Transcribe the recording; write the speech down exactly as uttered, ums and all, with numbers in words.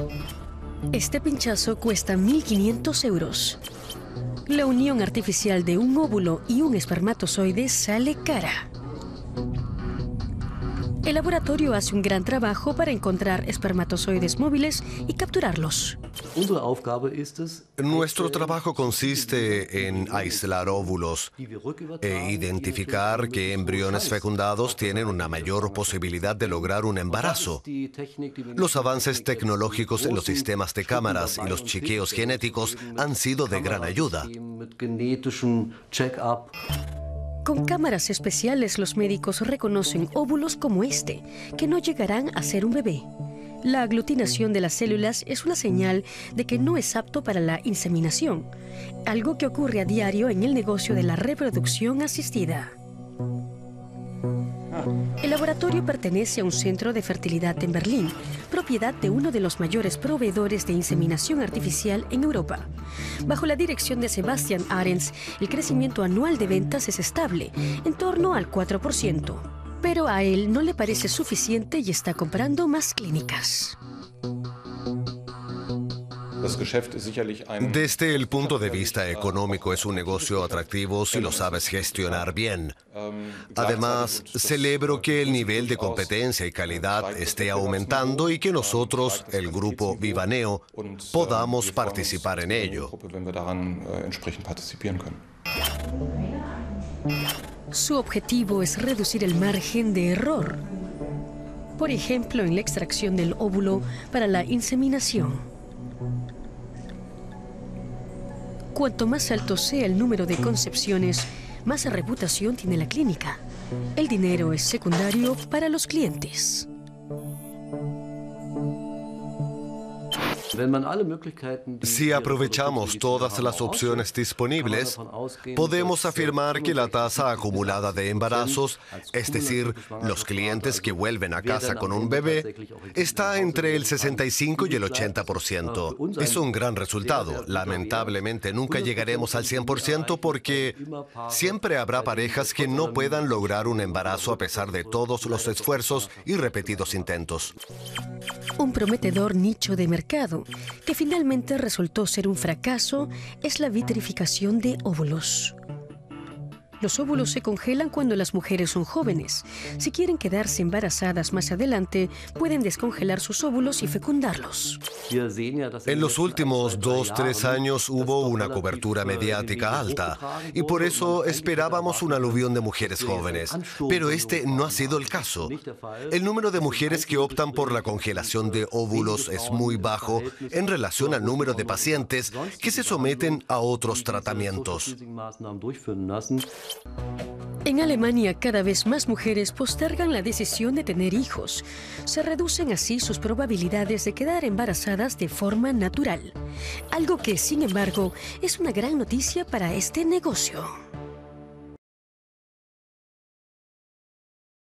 Este pinchazo cuesta mil quinientos euros. La unión artificial de un óvulo y un espermatozoide sale cara. El laboratorio hace un gran trabajo para encontrar espermatozoides móviles y capturarlos. Nuestro trabajo consiste en aislar óvulos e identificar qué embriones fecundados tienen una mayor posibilidad de lograr un embarazo. Los avances tecnológicos en los sistemas de cámaras y los chequeos genéticos han sido de gran ayuda. Con cámaras especiales, los médicos reconocen óvulos como este, que no llegarán a ser un bebé. La aglutinación de las células es una señal de que no es apto para la inseminación, algo que ocurre a diario en el negocio de la reproducción asistida. El laboratorio pertenece a un centro de fertilidad en Berlín, propiedad de uno de los mayores proveedores de inseminación artificial en Europa. Bajo la dirección de Sebastian Arends, el crecimiento anual de ventas es estable, en torno al cuatro por ciento. Pero a él no le parece suficiente y está comprando más clínicas. Desde el punto de vista económico es un negocio atractivo si lo sabes gestionar bien. Además, celebro que el nivel de competencia y calidad esté aumentando y que nosotros, el grupo Vivaneo, podamos participar en ello. Su objetivo es reducir el margen de error. Por ejemplo, en la extracción del óvulo para la inseminación. Cuanto más alto sea el número de concepciones, más reputación tiene la clínica. El dinero es secundario para los clientes. Si aprovechamos todas las opciones disponibles, podemos afirmar que la tasa acumulada de embarazos, es decir, los clientes que vuelven a casa con un bebé, está entre el sesenta y cinco y el ochenta por ciento. Es un gran resultado. Lamentablemente nunca llegaremos al cien por ciento porque siempre habrá parejas que no puedan lograr un embarazo a pesar de todos los esfuerzos y repetidos intentos. Un prometedor nicho de mercado que finalmente resultó ser un fracaso es la vitrificación de óvulos. Los óvulos se congelan cuando las mujeres son jóvenes. Si quieren quedarse embarazadas más adelante, pueden descongelar sus óvulos y fecundarlos. En los últimos dos, tres años hubo una cobertura mediática alta y por eso esperábamos un aluvión de mujeres jóvenes. Pero este no ha sido el caso. El número de mujeres que optan por la congelación de óvulos es muy bajo en relación al número de pacientes que se someten a otros tratamientos. En Alemania, cada vez más mujeres postergan la decisión de tener hijos. Se reducen así sus probabilidades de quedar embarazadas de forma natural. Algo que, sin embargo, es una gran noticia para este negocio.